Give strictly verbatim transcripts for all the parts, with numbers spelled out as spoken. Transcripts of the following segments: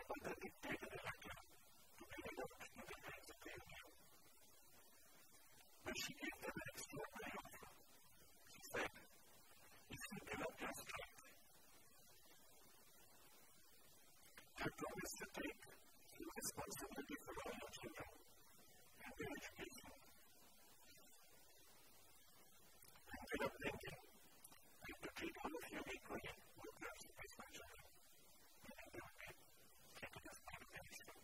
mother dictated a letter to be revoked to the hands of the union. But she gave them an extraordinary offer. She said, if you give up your strength, I promise to take full responsibility for all your children and their education. I ended up thinking I have to treat all of you equally, workers as my children, meaning they would be treated as part of the nation.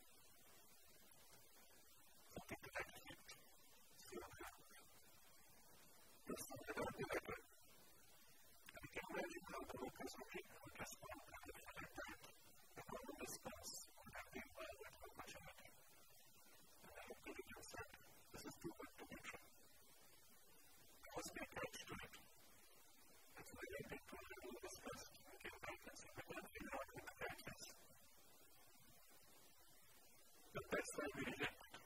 Something to that effect. So, there's something about the letter. I can imagine how the workers would respond to the letter like that. The normal response would have been violent or opportunity. And I looked at it and said, this is too good to be true. There must be a catch to it. That's why I think we will discuss and get back and see if we can figure out what the catch is. But that's why we reject it.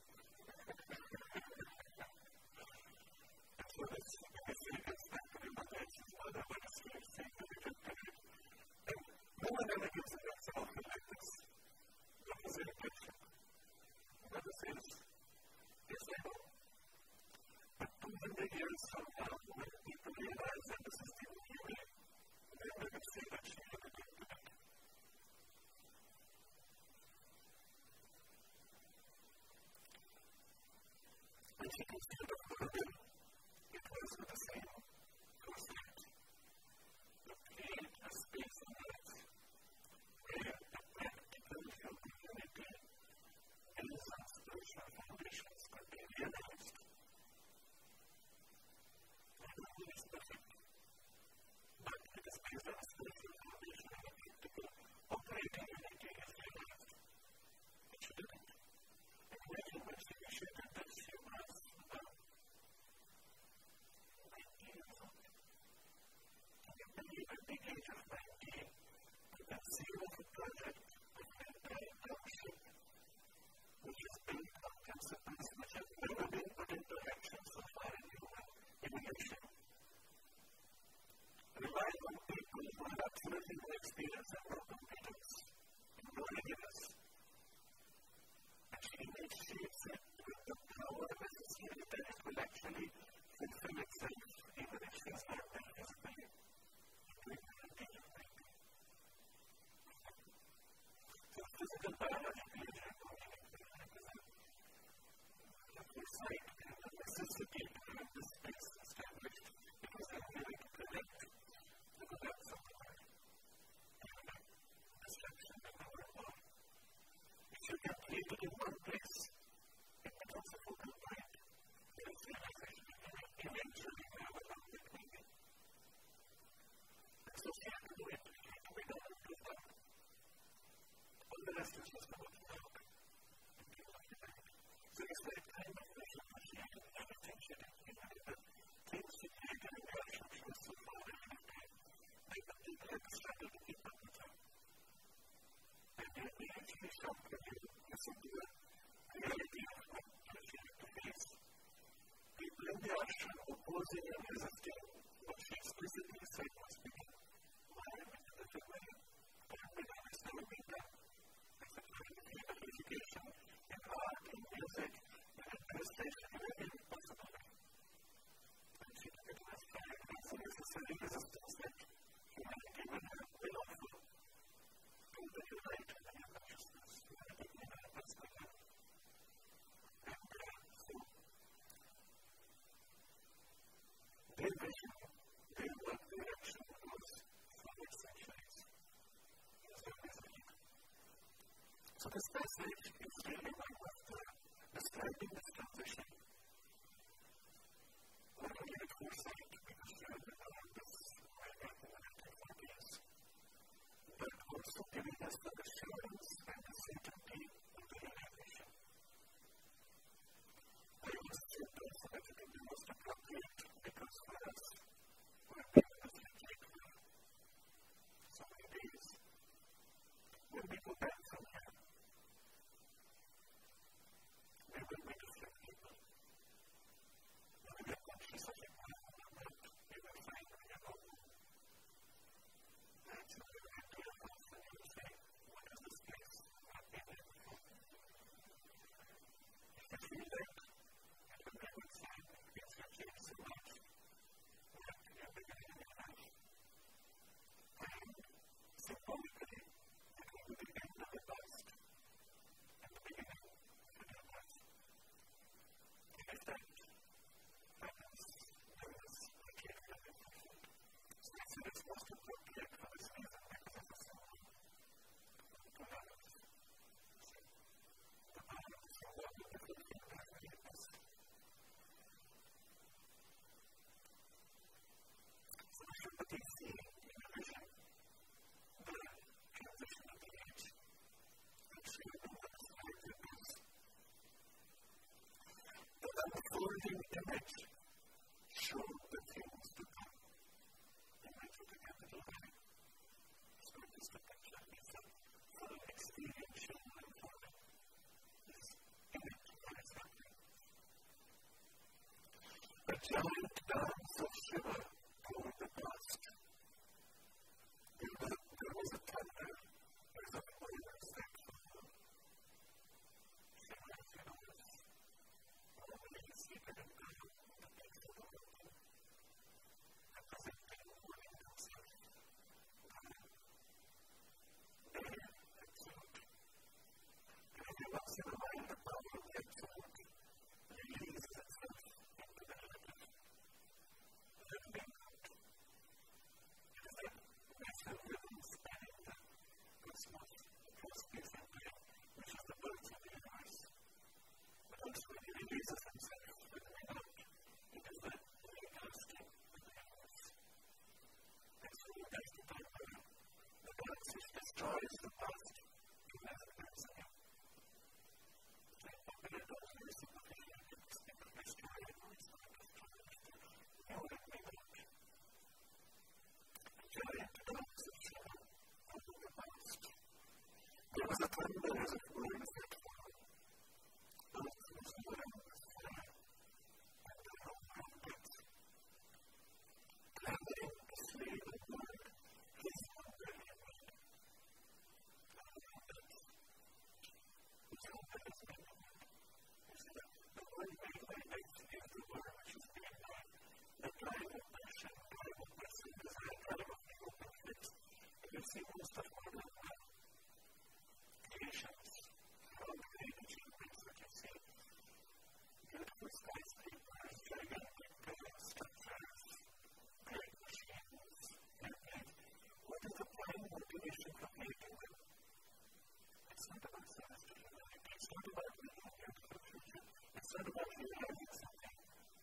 And so this, this gets back to the mother and his mother, but it's really saying we rejected it. And no one ever gives an example like this. What was the intention? The mother says, yes, I know. But two hundred years from now, when people realize that this is the only way, then they will say that she had a good to it. When she conceived of her will, it was with the same foresight to create a space on earth where the practical human unity builds on spiritual foundations could be realized. No one is perfect, but it is based on a spiritual foundation and a practical operating unity is realized. It shouldn't. Imagine when she initiated this, she was about nineteen or something. Can you believe at the age of nineteen, to conceive of a project of an entire township which is built on principles which have never been put into action so far in human evolution? Relying on people who have absolutely no experience and no competence and no readiness. And she initiates it with the power necessary that it will actually fulfill itself even if she is not there physically. So physical biology is representing the foresight and the necessity to have this space established because I'm willing to connect the collapse of the world and the destruction of the world. If you can create it in one place, it becomes a focal point. There is realization and eventually we have a long between them. And so she had to do it. She had to be done and do that. All the rest is just about the work and give up the mind. So it's that kind of vision that she had and everything she did, even in the things she created in the action she was so far ahead of time, like the people had to struggle to keep up with her. And then we actually shocked when you listen to the reality of what she had to face. People in the ashram opposing and resisting what she explicitly said must be done. Why am I in the way? Can't be done, it's never been done. As a kind of field of education, in art, in music, in administration, in every possible way. And she took it as fire as a necessary resistance that humanity will have will offer to the unite and the new consciousness, humanity will have personal level. And uh, so, their vision, their work, their action was forward centuries. It was always like. So this passage is really one of the describing this transition a giant dance of Shiva toward the past. There was, there was a thunder, there was a boiler's that Shiva, as you know, is normally seated in the room that makes the world representing morning himself. There, absolute. And every once in a while, the power of the absolute releases itself into the relative. That being good. It is that natural rhythm spanning the cosmos, across space and time, which is the birth of the universe. But also when he releases himself from the out, it is the recasting of the universe. And so that's the third power. The dance which destroys the past to never comes again. Like popular terms very superficial, it can speak of destroy, no, it's not destroy, it's to know it may not. A giant dance of Shiva over the past. There was a thunder as of words that followed. Earth was overrun with fire, and the round depths. Clamoring to slay the bird, his hunger he made. Clamoring depths. His hunger is made of it. You see that the word made by depths is the word which is made by the drive of passion, drive of person, desire, drive of ego conflicts. You can see most of modern creations, all the great achievements that you see, beautiful skyscrapers, gigantic building structures, great machines, airplanes. What is the prime motivation for creating them? It's not about service to humanity. It's not about making a beautiful future. It's not about realizing something.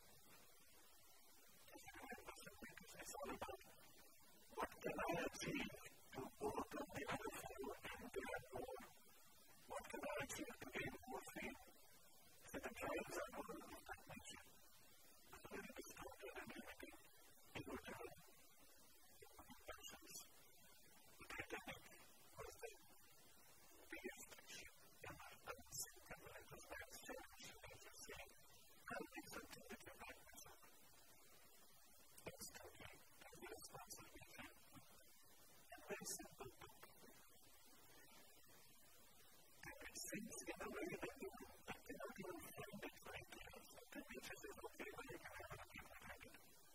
It's all about what can I achieve to overcome the other four and get more. What can I achieve to gain more fame? So the drives are all of that nature. It's very distorted and limiting, ego-driven, passions. The Titanic was the biggest ship ever unsink, and when it was back generation, they were saying, I'll make something that you might mess up. Instantly, as the response will be there. A very simple book. It sinks in a way that you cannot even find it right here. The nature says, okay, well, you can have a look at it.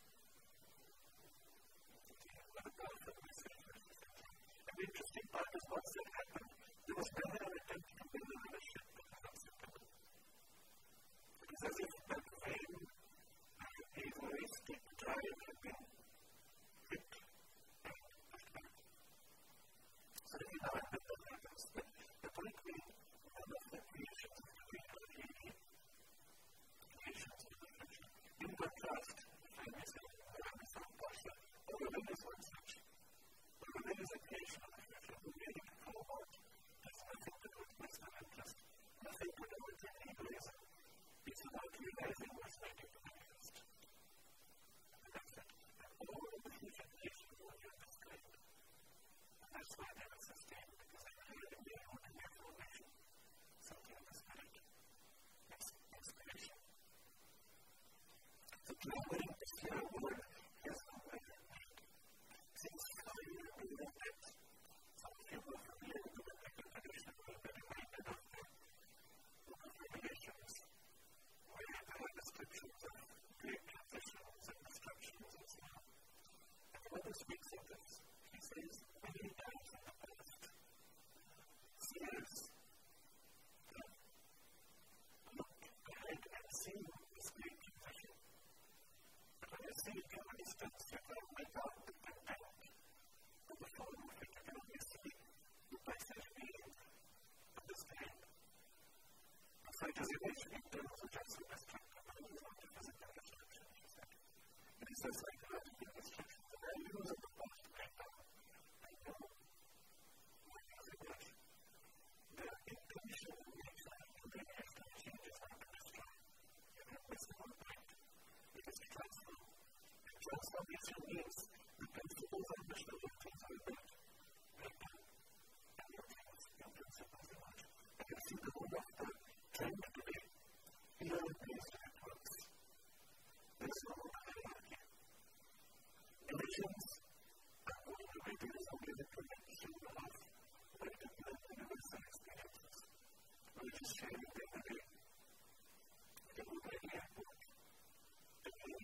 What a powerful message. And the interesting part is once that happened, there was never an attempt to build another ship that was acceptable. It was as if that vain, egoistic drive had been hit and pushed back. So if you now admit that happens, but the point being, one of the creations of the great are really creations of reflection. In contrast, if I may say, around the South Pasha, Berlin is one such. Berlin is a creation of reflection who really from what has nothing to do with personal interest, nothing to do with egoism. It's about realizing what's waiting to manifest. And that's it. And all of the future creation will be described. And that's why they will sustain, because they heard in their own and their formation something of the spirit. It's inspiration. So clamoring to hear a word is hunger and need. Since fire to the depth, some of you were familiar with the Vedic tradition will be reminded of the Book of Revelations, where there are descriptions of great transitions and destructions and so on. And the Buddha speaks of this. He says, many times in the past, seers can look ahead and see this great transition. But when you see it from a distance, you can't make out the content of the form of it. You can only see the passage being understand. So it is eventually in terms of just destructive, but it is not a physical destruction, he said. It is a psychological destruction. The values of the past right now, I know, when you reverse, their intention in nature to bring external changes not to destroy. You have missed the whole point. It is to transform. And transformation means the principles on which the things are built break down. And new things, new principles emerge. And you see the whole of the trend today. Here it is instructions are going to be only the connection of multiple universal experiences. We just share it every day. They go by the airport. Again,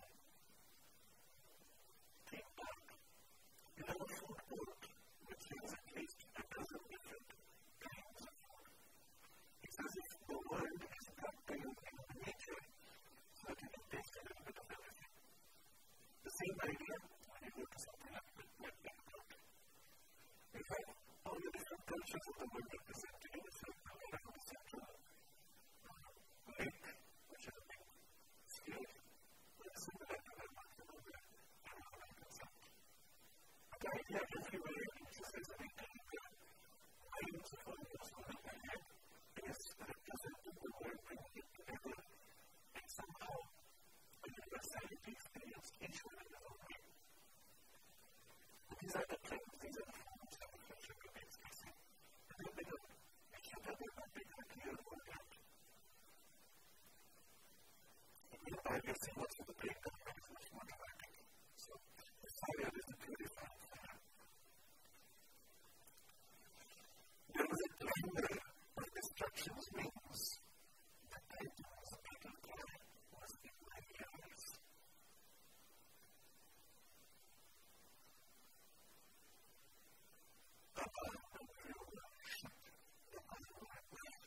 theme park. You have a food court which has at least a dozen different kinds of food. It's as if the world is brought to you in nature so that you can taste a little bit of everything. The same idea when you go to something like the wedding park. You have all the different cultures of the world represented in a certain area of the central lake, which is a big sphere, very similar to that one from the American concept. But the idea everywhere in society is that minds of all those who have their head is representing the world, bringing it together, and somehow a universality experienced each one in their own way. These are the trends, these are the forms that the future will be expressing. And then they don't, it should have been a big clear world. Meanwhile, we see what's in the breakdown that is much more dramatic. So, the fire is the purified fire. There was a thunder of destruction's wings. The Titan's battle cry was in my ears. Papa and Fiona shut the other at night.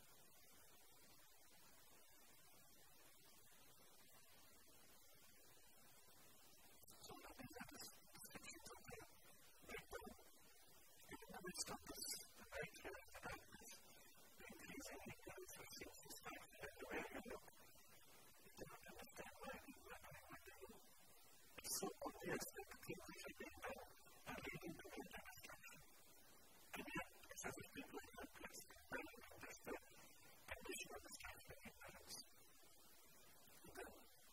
So now these are the descriptions of the breakdown. In the midst of this, the night here in the darkness, the increasing ignorance which seems to start everywhere you look, you cannot understand why people are doing what they do. It's so obvious that the things which are being done are leading to greater destruction. And yet, it's as if people are helpless, compelling in this the condition of the state of ignorance. Then,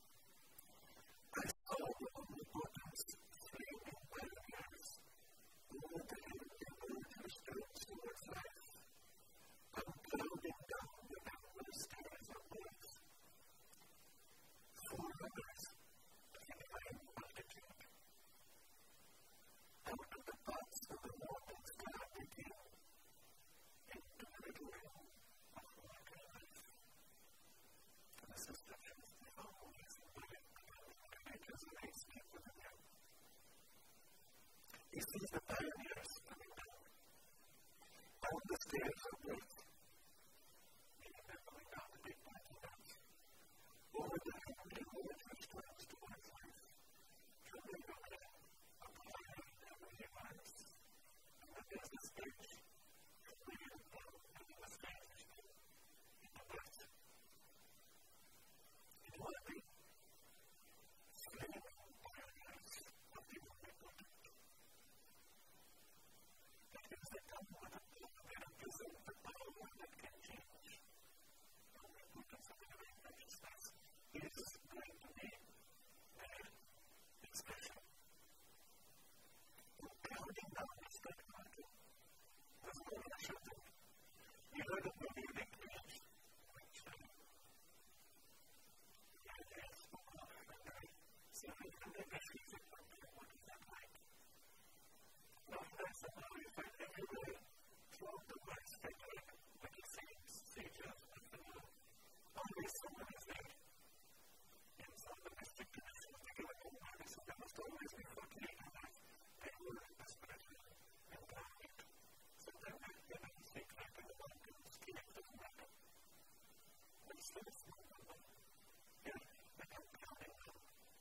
I saw the omnipotence flaming by the years, over the emerged restored towards life, unclouding down the endless stairs of earth. Four others, a divine multitude. Out of the paths of the mortal star they came, into the little room of mortal life. And this description is the following symbolic of it resonates deep within you. He sees the pioneers coming down, down the stairs of birth, meaning they're coming down the big party paths, over the heavenly road which turns towards life, from the yoga, applying heavenly minds, and then there's the stage, from the yoga down, and then the stage which goes into birth. It will be flaming pioneers of the omnipotent. That means they come with a power, they represent the power that can change. The omnipotence of the divine consciousness is going to be their expression. And crowding down this great mountain was no rush of them. You heard of the building age, which is spoken of and I several hundred issues that come to what is that like. Now that somehow you find everywhere throughout the world scattered little saints, sages, and phenomenal. Always someone is there. In some of the mystic traditions, they give a home service, so there must always be fortunate enough they were in the spiritual environment. Sometimes they have a secret in the mountains, caves of matter. But still it's not normal. Here, they come crowding down.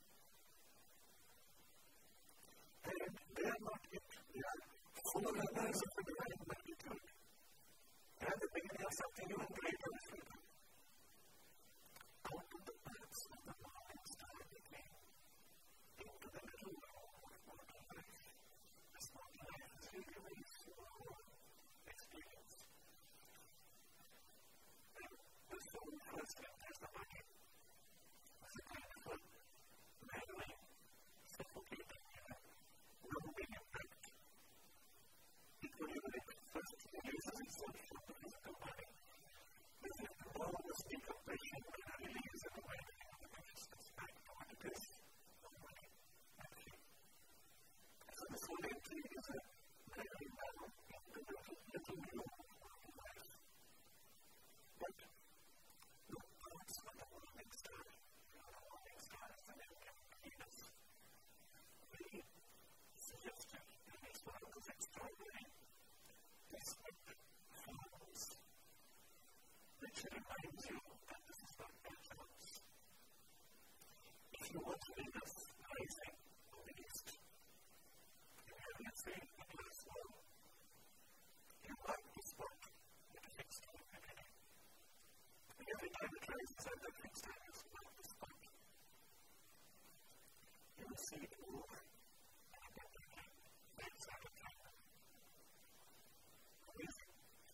And they are not it. They are forerunners of the divine multitude. They are the beginning of something even greater which will come. Out of the paths of the morning star they came, into the little room of mortal life. This mortal life is really a very small experience. And the soul first enters the body as a kind of a narrowing, suffocating, numbing impact. It will even first releases itself from the physical body. you watch Venus rising on the east, and let's say it was small, you mark the spot with a fixed time every day. And every time it rises at that fixed time, you mark the spot. You will see it move and it will be lights out of time. Amazing.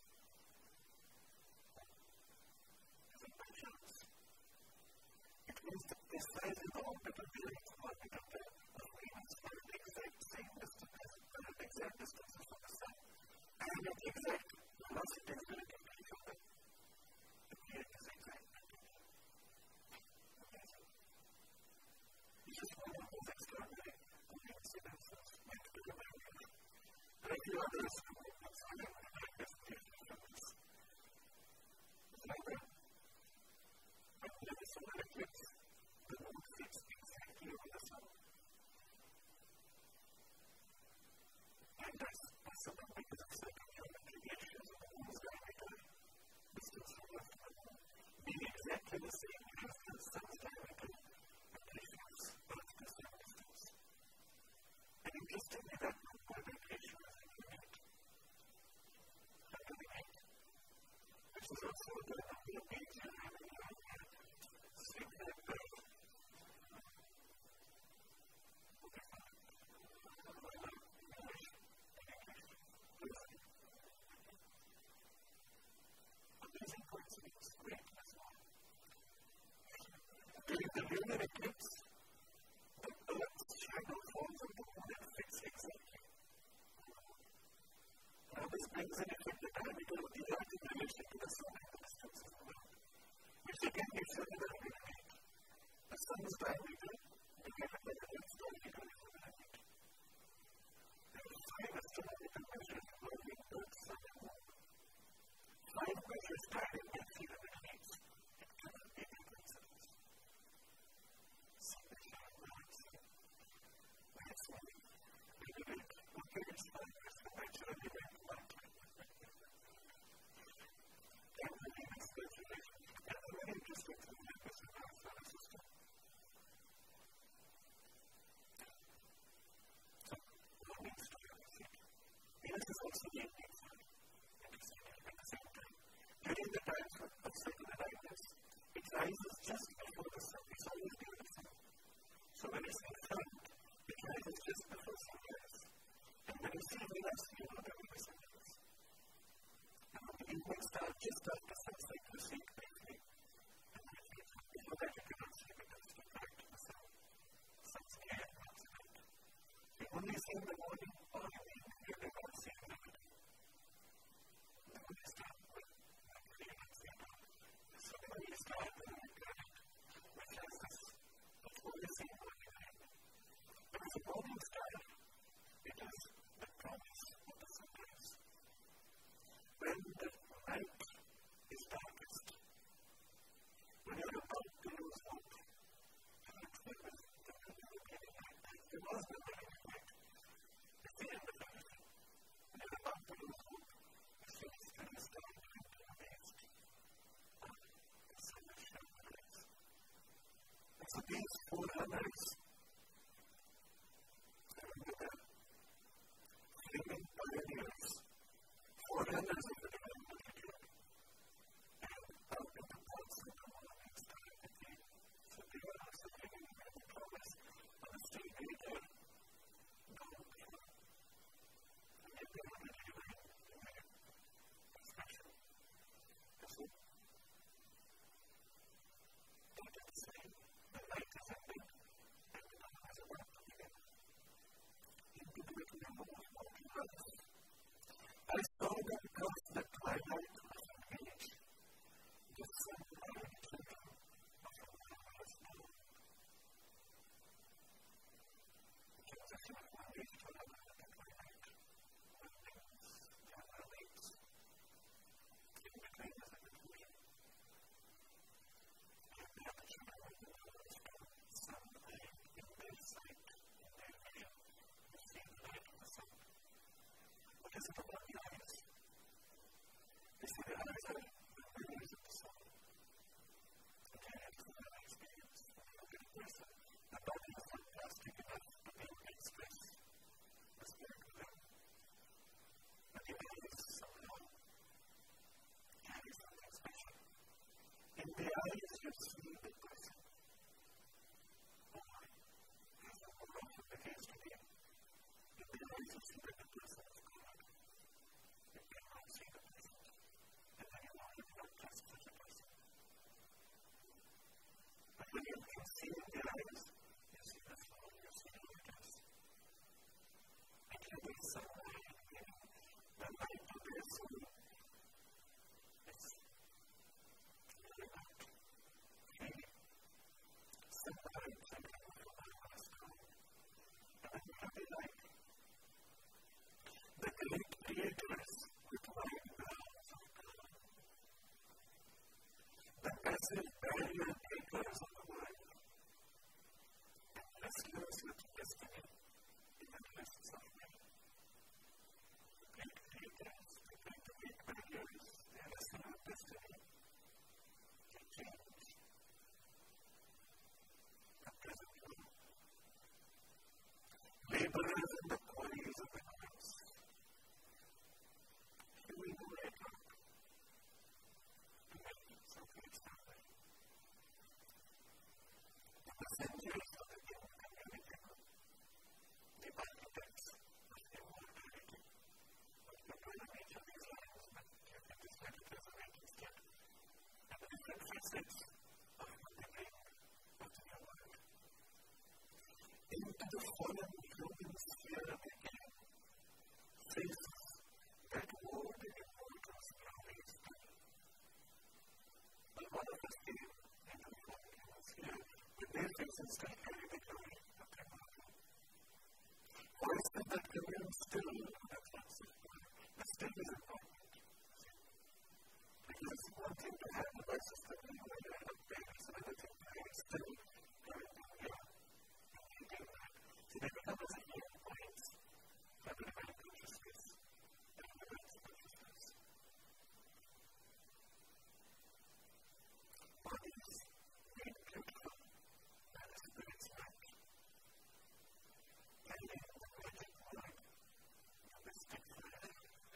Is it by chance? It means that the size of the orbit of the Earth orbit of the Venus are the exact same distance as the exact distances from the Sun, and at the exact velocities relative to each other. The create is exact. Amazing. It's just one of those extraordinary coincidences meant to remind you. There are a few others who are solid reminders taken from this. Remember, when there is a solar eclipse, the moon sits exactly over the sun. And as possible because of certain geometric ratios of the moon's diameter, distance from Earth to the moon, being exactly the same as the sun's diameter and ratios Earth to sun distance. And interestingly, that one-point ratio is unique. How do we make it? This is also the number of beings you have in your own sleep and birth. Amazing coincidence, great as well. During the lunar eclipse, the Earth's shadow falls on the moon and fits exactly. Now this brings in effect the diameter of the Earth in relation to the Sun and the distance of the Earth, which again gives you another agreement. The Sun's diameter divided by the Earth's diameter is a diameter. There are five astronomical measures involving Earth, Sun, and Moon. Five measures divided by three hundred feet. It cannot be a coincidence. See the shadow rising. When it's moving, we did it. Okay, it's fine. It's a natural event, but and the Venus circulation. And a very interesting thing that is in our solar system. So, what means to you? Venus is also the eighteenth sign. At the same time, during the times of circular darkness, it rises just before the sun. It's always near the sun. So when it's in front, it rises just before sunrise. And when you see Venus, you know that it is sunrise. And when the evening starts just after sunset, you see it briefly. And when it gets up before that, you cannot see because it's too bright to the sun. The sun's air knocks it out. You only see in the morning or in the evening, you do not see in the night. The moon is dark, but you cannot see it all. So the moon is dark and you get it, which has this, it's only seen morning and evening. But as a morning star, it is the promise of the sunrise. When the night is darkest, when you're about to lose hope, and it's never, there will never be any light. There was never any light. It's the end of everything. When you're about to lose hope, you see this kind of star behind you in the east. And the sun will shine the rays. And so these four runners, remember them, flaming pioneers, four runners of the divine multitude, and out of the pulse of the morning star at the so they were also giving me the promise of a still greater goal before. And yet they were really divine in their expression. And so, that is the same. The night is ending, and the dawn is about to begin. Into the number of morning runners. I saw them cross the twilight of an age. The sun already children of a marvelous dawn. The transition of one age to another at the twilight. One wings, the other waits. In between is a conclusion. And the other children of the marvelous dawn, sun lying in their sight, in their vision, you see the light of the sun. What is it about the eyes? They say the eyes are the mirrors of the soul. Again, it is another experience. When you look at a person, when you can see in the eyes, you see the soul, you see the witness. And you will some way, you know, the light of your soul is really not free. Sometimes something from my last time. And I'm really like the great creators with wide mouths of God. The massive barrier breakers of the world. And wrestlers with destiny in the lists of men. The great creators, the great great barriers, they wrestle with destiny. They change the present world. Laborers in the quarries of the cross. Here we go right up to make something happen. The messengers of the new community, the architects of immortality, of the pilgrimage of these lines, but you can decide it as a right instead, and the different facets of what they bring of the new world. Into the fallen human sphere they came, faces that wore the immortal's glory still. But one of us came into the fallen human sphere with their faces that carry the glory of their mortal. Voice in that commune still that lots of God, but still is important. Because it's one thing to have the voices that we know and are up there, it's another thing to have it still going down here. And we do that. So they become as a healing point for the divine consciousness and the divine consciousness. Bodies made beautiful by the Spirit's light. Carrying the magic word, the mystic fire.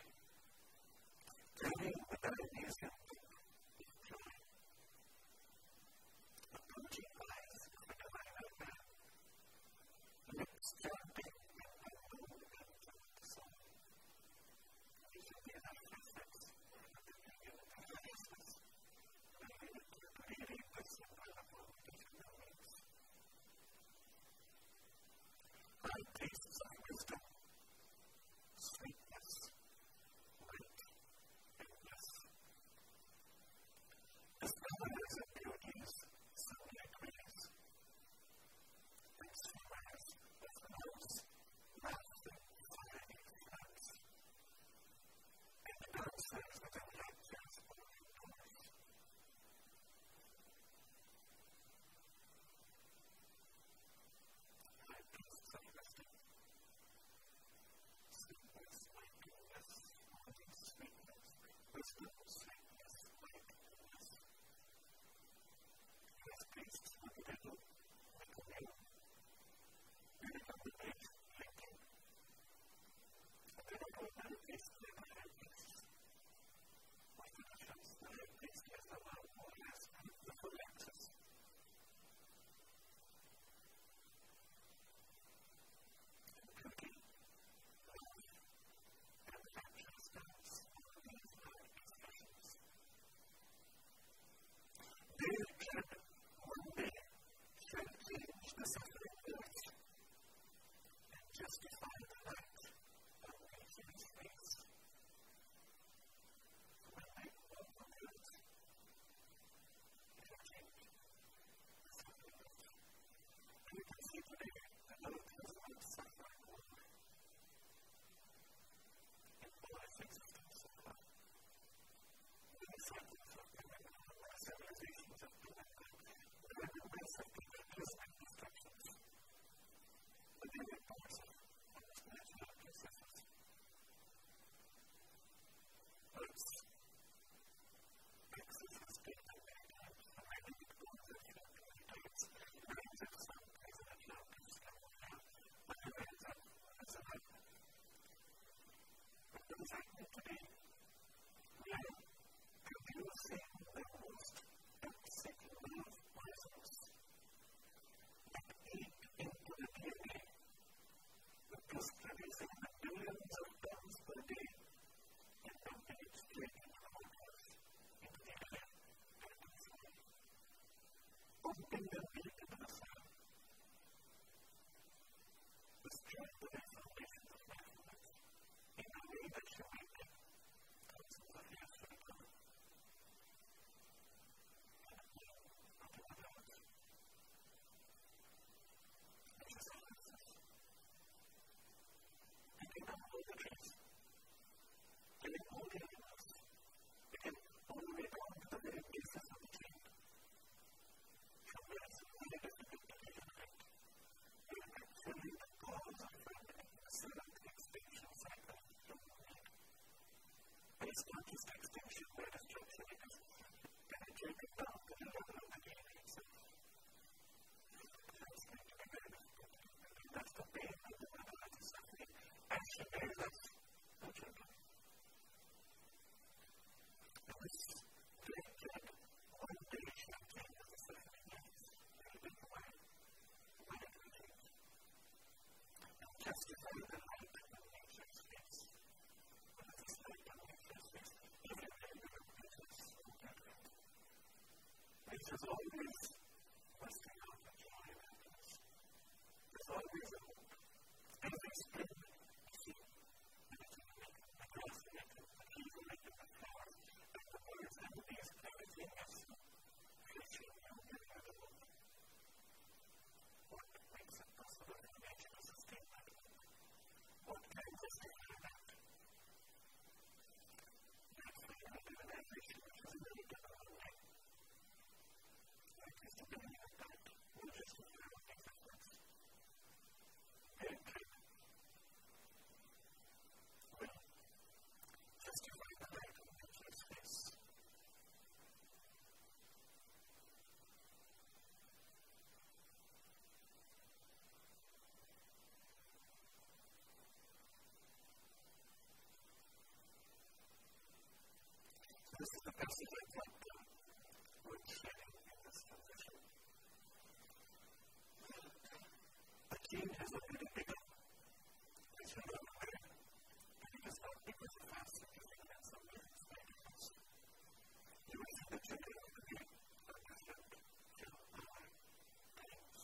Carrying the Dionysian book of joy. The bulging eyes of the divine man. Lips chanting in the movement of the soul. These are the other facets of the union of the consciousness, related to the really person by the moment of human beings. High tastes of wisdom, sweetness, light, and bliss. As colors and beauties, sunlight rays. And swimmers of clouds, laughing, fiery floods. And dancers with the raptures falling doors. High tastes of wisdom, sweetness, lightness, holy sweetness, wisdom, sweetness, lightness. As priests of the devil, we commune. We become the great linking. And then we go to the priest and the high priest. Of the nations, the high priest has the one who has the full access. And beauty, love, and rapturousness, all these are expressions. They should one day It's not just extinction where the structure is penetrated down to the level of the D N A itself. That's going to be very difficult. That's the pain that the mother is suffering as she bears us her children. Now this great kid, one day she changes the suffering needs. It'll be why. Why it will change. And justify the light of nature's face. What is this light of nature's face? Even when you look at this, nature's always busting out the joy and happiness. There's always a hope. Every spring, you see, and it's unique. The grass will make it, the trees will make it, the flowers, and the birds and the bees, everything is fishing you with the hope. What makes it possible for nature to sustain that hope? What can justify that? That's why I live in a nation which is a very different way. It is the beginning of that. We'll just look at what makes it worse. Very true. Will justify the light of nature's face. This is the passage I thought uh, worth sharing in this transition. The king has already begun. The children are aware, but it is not because of fasting that they can somewhere explain it us. You will see the children of the king are different from our times.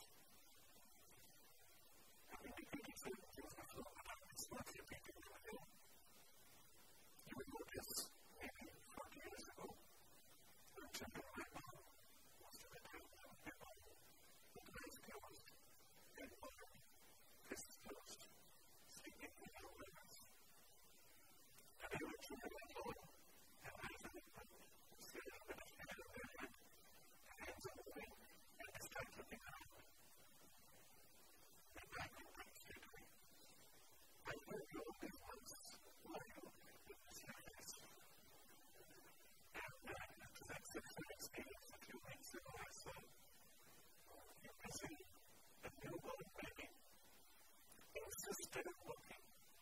I've indicated certain things before, but I'm just not repeating them again. You will notice maybe forty years ago, the children were born, most of the time they were born with eyes closed, head bowed, fists closed, sleeping with their owners. And they were children alone, and eyes are open, with a little bit of hair on their head, their hands are moving, and they start looking around. They back and back straight away. I know you all these months, why you witness your face. And uh, after that sexual experience a few weeks ago, I saw you missing a newborn baby. Insisted on walking.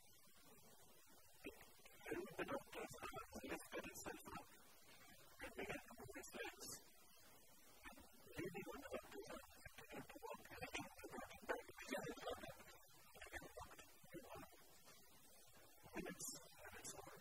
It held the doctor's arms, lifted itself up, and began to move its legs. And leaning on the doctor's arms, it began to walk, and again it brought it back to the other doctor, and again walked newborn. Minutes, and it's over.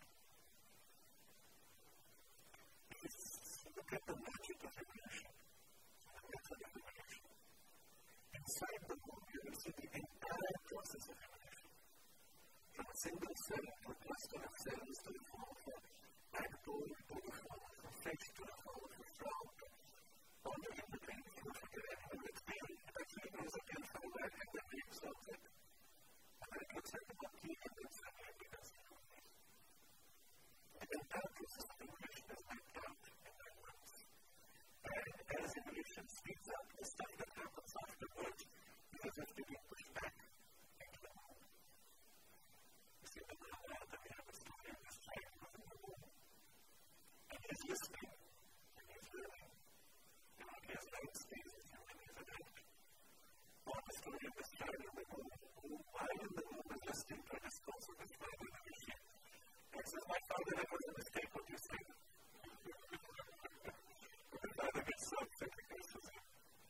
Look at the magic of evolution, the method of evolution. Inside the womb, you will see the entire process of evolution. From a single cell to a cluster of cells to the form of a tadpole, to the form of a fish, to the form of a frog, all the in between. If you look at an animal with tail, it actually grows a tail somewhere and then reabsorbs it. And then it looks like a monkey, and then suddenly it becomes a monkey. The entire process of evolution is mapped out in nine months. And as evolution speeds up, the stuff that happens afterwards because it's being pushed back into the womb. You see, the Mahabharata, that we have a story of this child who was in the womb. And he's listening, and he's learning. You know, he has nine stages when he's a adult. Or the story of this child in the womb, who, while in the womb, is listening to a discourse of his father and his sheep. And says, my father, I was a mistake what you said. The father gets so upset because he says,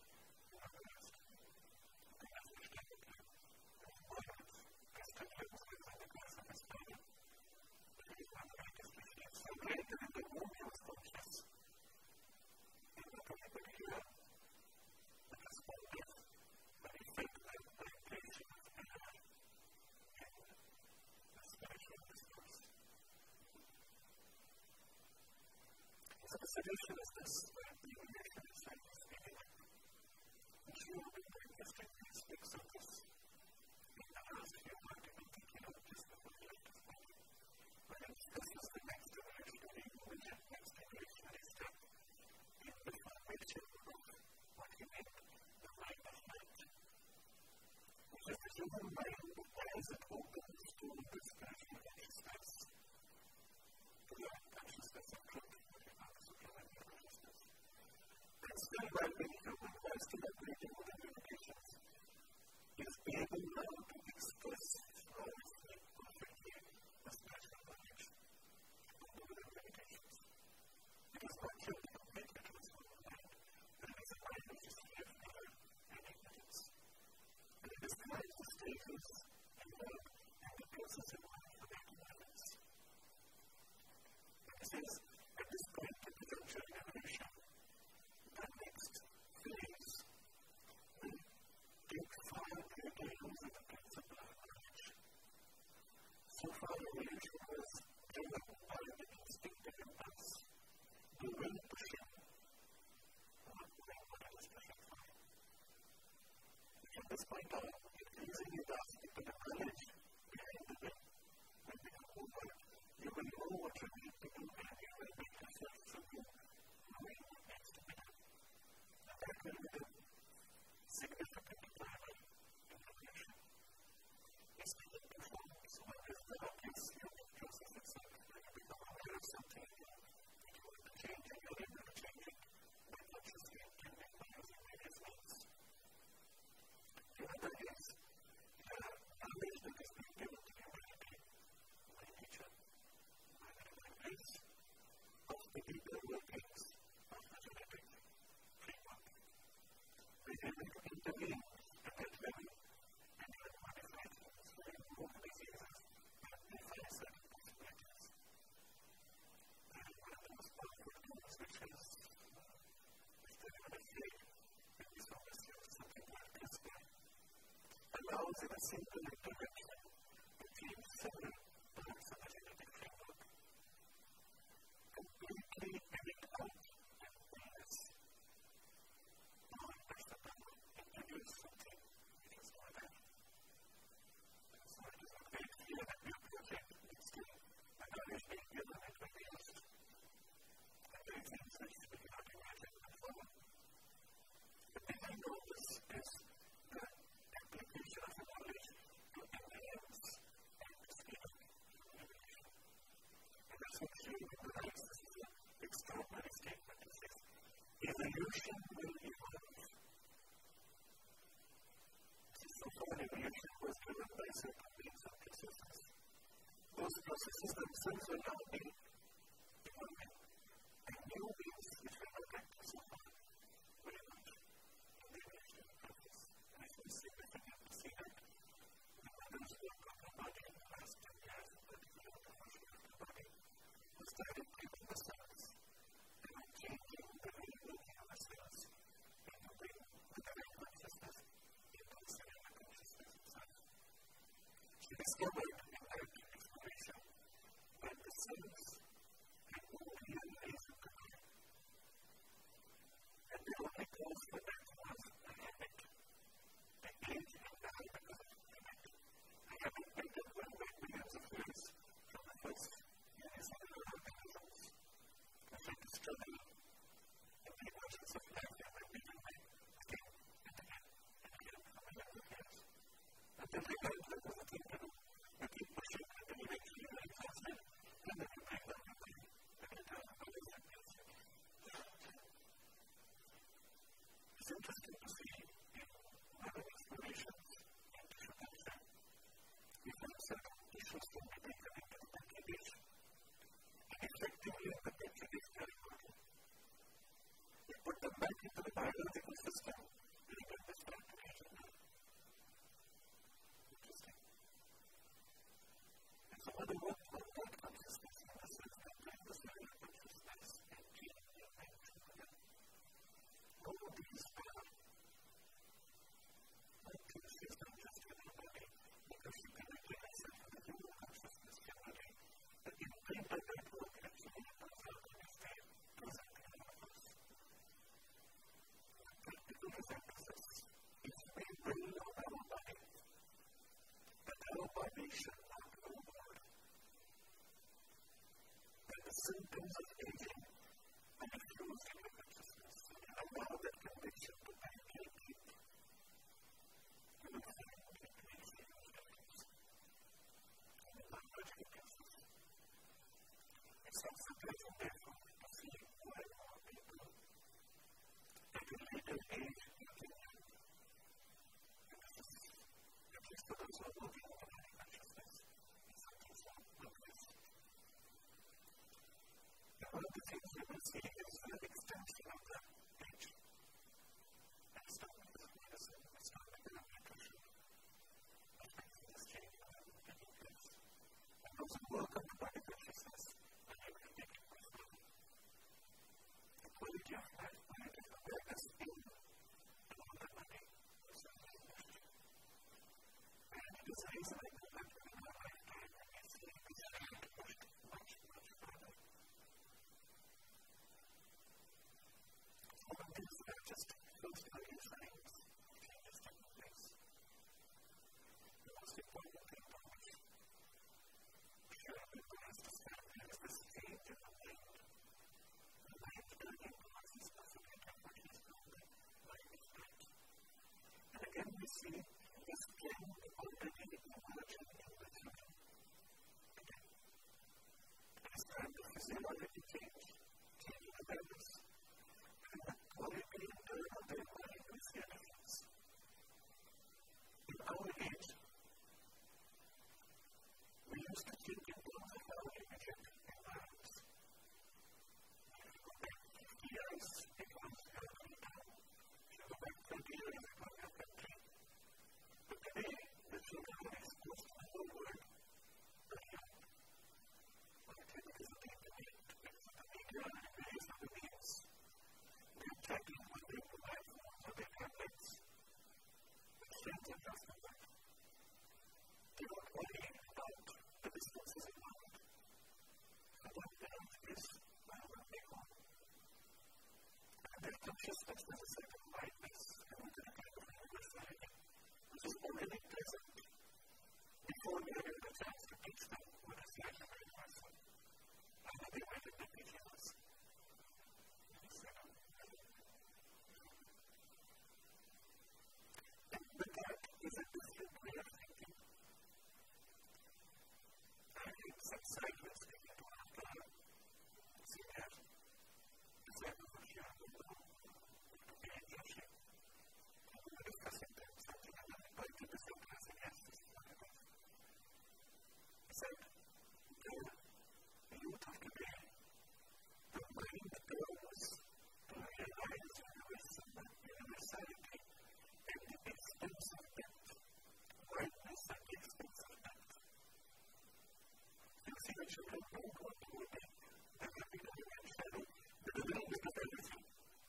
process that the evolution is like speeding up. And she will be very interested in these big circles. In the last few articles, thinking of just the whole life of body. But this is the next evolutionary movement, next evolutionary step in the formation of what he named the mind of light. Which is the human mind as it opens to the spiritual consciousness, to the consciousness of truth, which is not the supreme consciousness. And still, while being human, while still operating within limitations, is able now to express flawlessly, perfectly, the spiritual knowledge, even within limitations. It is not yet a complete transformed mind, but it is a mind which is free of error and ignorance. And it describes the stages involved in the process involved for that ignorance. It says, at this point in the juncture in evolution, the next phase will take far greater use of the principle of knowledge. So far, evolution was driven by the instinctive impulse, the will pushing, not knowing what it is pushing for. From this point on, increasingly the aspect of the knowledge behind the will will become over. You will know what you need to do, and you will make yourself through knowing what needs to be done. And that will be the significant driver in evolution. It's being performed. So one is the obvious human process itself, where you become aware of something that you want to change, and you're able to change it by consciously intending by using various means. The other is the knowledge that is being given to humanity by nature, by the divine grace, of the deeper workings of the genetic framework. We are able to intervene at that level and even modify things, we remove diseases, amplify certain possibilities. And one of the most powerful tools which is, if anyone is afraid, when we saw this use something like CRISPR, allows in a simple intervention to change several parts of the genetic framework, completely edit out impulse, or as the power, introduce something which is not there. So it is not very clear that we are project, but still the knowledge being given it will be used. And there are things which we cannot imagine and follow. But behind all this is the application of the knowledge to enhance and to speed up evolution. And that's what Hume writes. This is an extraordinary statement. He says, evolution will evolve. So far, evolution was driven by certain means and processes. Those processes themselves will now be evolving. And new means which were not active so far will emerge in the evolutionary process. And it is significant to see that the mothers work on the body in the last ten years, in particular the function of the body, was directly to the cells. They were changing the very working of the cells into bring the divine consciousness into the cellular consciousness itself. She discovered in that exploration that the cells had no real reason to die. And the only cause for that was a habit. They age and die because of habit. A habit built up over millions of years from the first unicellular organisms. The fact struggle in the emergence of life they were beaten by again and again and again for millions of years. Until they learned that there was a thing to do. You keep pushing until eventually you are exhausted, and then you break down the body and return to the wisdom nature. It's interesting to see in modern explorations in tissue culture, we find certain tissues can be taken into the petri dish, and effectively in the petri dish territory, we put them back into the biological system, bring them this back to nature now. Interesting. symptoms of aging are diffused in your consciousness. And allow that conviction to penetrate deep. You will find it makes a huge difference. And in my logical process, it's not surprising, therefore, to see more and more people at a later age using it. And this is, at least for those who are working on the consciousness, it's something so obvious. One of the things we will see is an extension of that age. And start with medicine, start with nutrition. But I think this change will have taken place. And those who work on the body consciousness are able to take it much further. The quality of life, quality of awareness in and on the body is something important. And it is reasonable that in our lifetime we see this trend pushed much, much further. All of these are just first early signs of changes taking place. The most important thing for which sure people has to stand there is this change in the mind. The mind turning towards this possibility of what is called the mind of right. And again we see this trend already emerging in the children. Again, it is time to physiology change, change in awareness. And the quality and turn of their body will see a difference. In our age, we used to think in terms of our immediate environments. If you go back fifty years, it was your hometown. If you go back thirty years, it was your country. But today, the children are exposed to the whole world very young. Partly because of the internet, because of the media, and various other means. They are chatting with their mobile phones or their tablets. The trends are just like that. They don't worry about the distances involved. For them, the earth is wherever they go. And their consciousness has a certain wideness and a kind of universality, which is already present before we are given a chance to teach them what is the actual universal. Either they might have been teaching us. And with that is a different way of thinking. I think some sideways thinking to one of the senior disciples of Sri Aurobindo, to be in Joshi. And we were discussing them something, and then I did the same class and asked this one of us. He said, the youth of today, the mind goes to realize universality at the expense of depth, wideness at the expense of depth. You see the children don't want to go deep. They're happy to be in shadow, but they don't look at everything.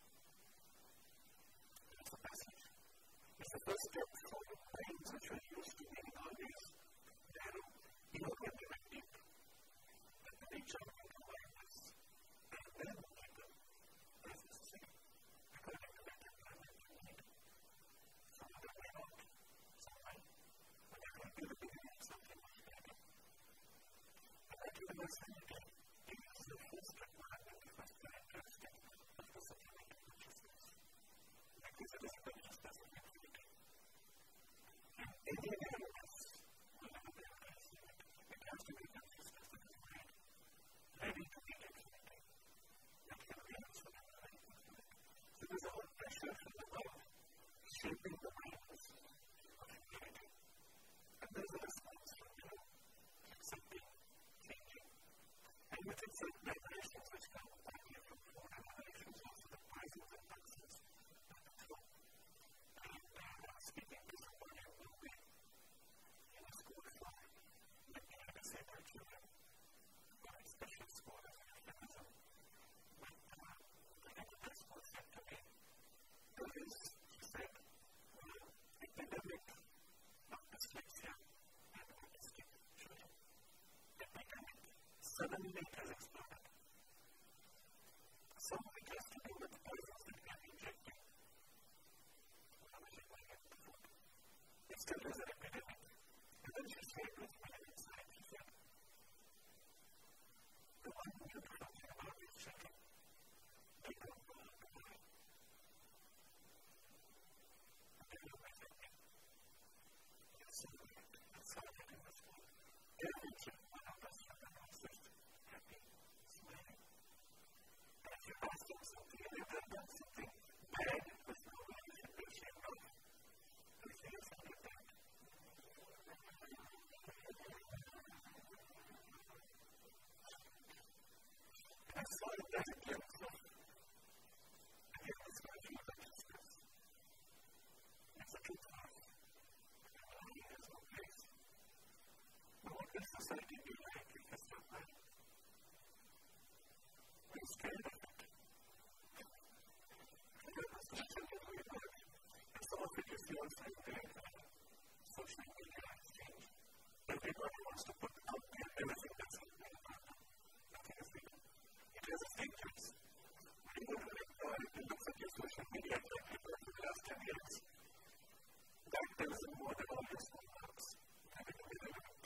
It's a passage. It's the first step for the minds which are used to being always narrow, even when they went deep. But they reach out into wideness, and then deeper, as necessary, according to that environment you need. Some of them may not, some might, but that will be the beginning of something much better. And that universality is the first requirement, the first characteristic of the supplemental consciousness. Because it is consciousness of infinity. And any awareness will never be infinite. It has to be consciousness that is made ready to meet infinity. That can be also very infinite. So there's a whole pressure from the world shaping the minds of humanity. And there's a response from below, accepting, changing. And with it, certain vibrations which come partly from food and vibrations, also the poisons and toxins that come through. And uh, I was speaking to somebody in Mumbai in a school for looking at disabled children, for a special school as an mechanism. But uh, the head of that school said to me, there is, she said, uh, epidemic of dyslexia and autistic children. Epidemic suddenly has exploded. Some of it has to do with poisons that we are injecting. It still is an epidemic. And then she said with me inside, she said, the one you from this society do you like if it's not right? Are you scared of it? Because that's the children we work. And some of it you see also in their social media exchange. Everybody wants to put out there everything that's happening about them. Nothing is hidden. It is dangerous. When you go to like, uh, you look at your social media track record for the last ten years, that tells you more than all your small marks. That it will be relevant.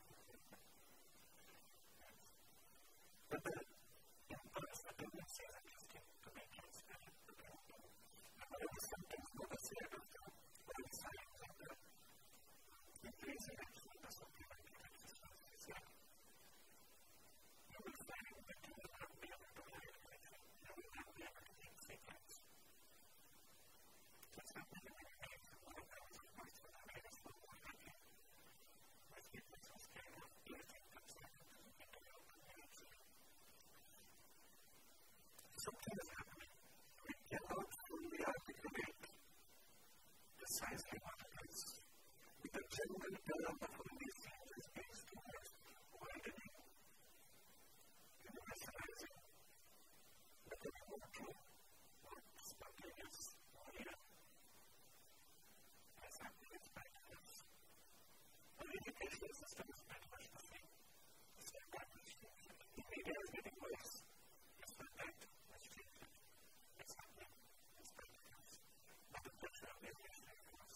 But the impulse, the tendency is interesting to make you stand to be open. And one of the symptoms of the state of the early signs of the increasing actually the supplementary resistance is that you will find that you will not be able to hide anything. You will not be able to keep secrets. That's not really many ways. One of them is, of course, the awareness of what happening. With people so scared of everything that's happening into your community. Something is happening. We cannot fully articulate precisely what it is. With the general term of all these things is based towards widening, universalizing, becoming more true, more spontaneous, more real. As happening is practice. Our educational system is pretty much the same. It's not that much changed. The media is getting worse. It's not that much changed. It's happening. It's practice. But the pressure of the education is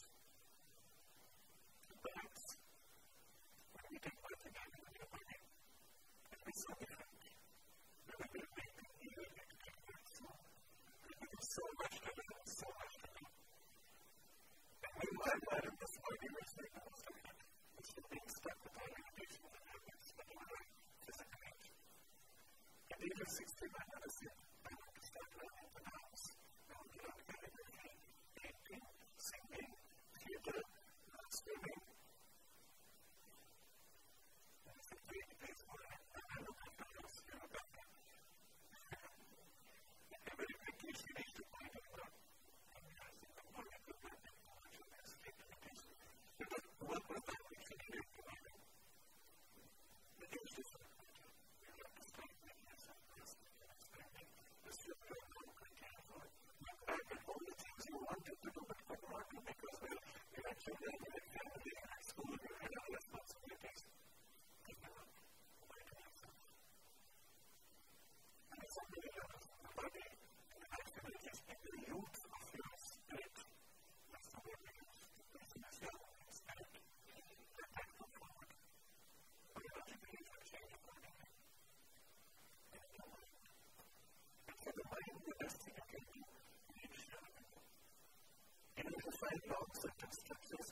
perhaps when we take part in having a new body, it will be so different. We will be able to heal it very soon. There will be so much to learn, so much to do. And meanwhile, while in this body, we're doing the most of it. It's the being stuck with all limitations and habits that you are physical age. At the age of sixty, my mother said, I want to start learning to dance. I want to learn calligraphy, painting, singing, theatre, swimming. And I said, great, there's more in it. And I look after yours, you look after it. And very quickly, she reached a point of work. And I think the more we could learn, the more she was limitations. Because work was that which she needed to learn. But it was just not good. You have to start making yourself personal and expanding the structure of your criteria for it. Look back at all the things you wanted to do but could not do because, well, you had children, you had family, you had school, you had other responsibilities. Think about it. Why do yourself? And it's something you learn from the body, and activities in the youth of your spirit. That's the word we use. The person is young in spirit. Let that come forward. Biologically, you change accordingly. And in your mind. And for the mind, the best thing you can do, you need to share with people. Even if you find long sentence structures